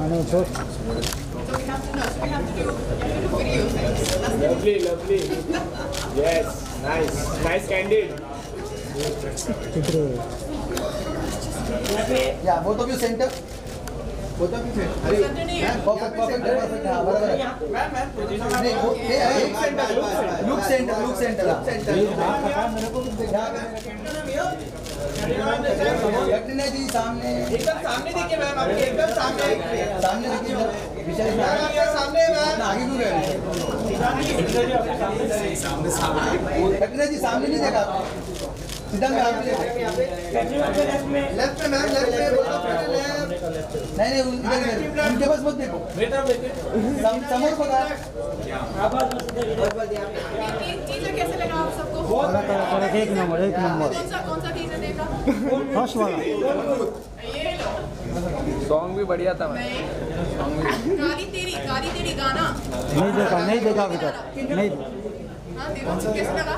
Lovely. Yes, nice candid. Yeah, both of you center. Both of you center. Perfect. Look center. Katrina ji सामने एकदम सामने देखिए ma'am, आपके एकदम सामने देखिए विशाल सामने मैम आगे क्यों गए? कैटरीना जी सामने नहीं देखा सीधा में आगे लेफ्ट में मैम, लेफ्ट नहीं उनके पास मत देखो समोर पका कैसे लगा आप सबको? एक नंबर कौन सा टीजर देखा? फर्स्ट वाला ये लो। सॉन्ग भी बढ़िया था। काली तेरी गाना नहीं देखा अभी तक नहीं। हाँ देखो कैसे लगा?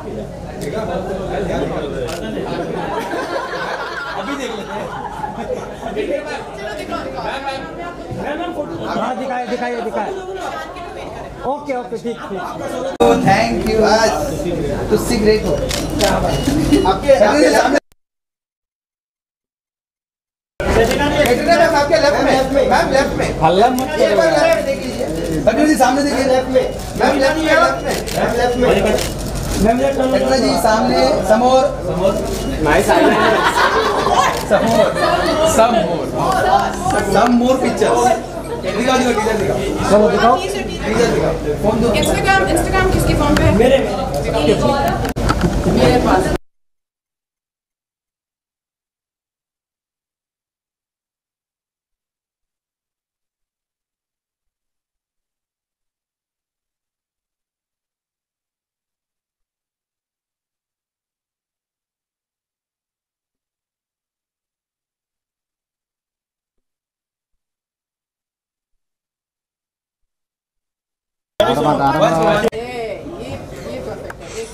अभी देख लेते हैं। चलो दिखाओ। हाँ दिखाइए। ओके ठीक। थैंक यू आज तुझसे ग्रेट हो। आपके सामने आपके लेफ्ट में मैम, लेफ्ट में हल्ला मत करो। देख लीजिए कैटरीना जी सामने देखिए लेफ्ट में मैम, लेफ्ट में कैटरीना जी सामने समोर नाइस सम मोर पिक्चर्स दिखाओ फोन दो। इंस्टाग्राम किसके फोन पे है? मेरे पास। ये परफेक्ट है। एक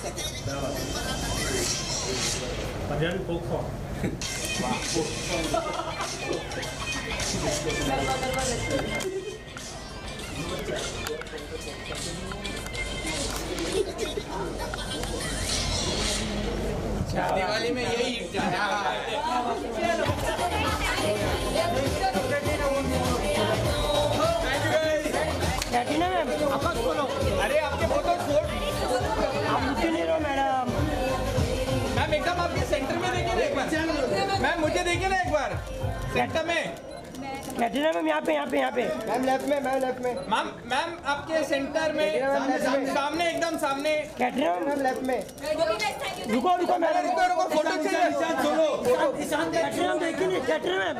सेकंड। दिवाली में यही कैटरीना मैम आकाश बोलो। अरे आपके फोटो शूट आप मुझे नहीं रहो मैडम। मैम एकदम आपके सेंटर में देखिए ना एक बार। मैम मुझे देखिए ना एक बार सेंटर में। कैटरीना मैम यहाँ पे मैम लेफ्ट में मैम आपके सेंटर में सामने एकदम सामने। कैटरीना मैम लेफ्ट में रुको मैडम रुको फोटो चाहिए। कैटरीना मैम देखिए कैटरीना मैम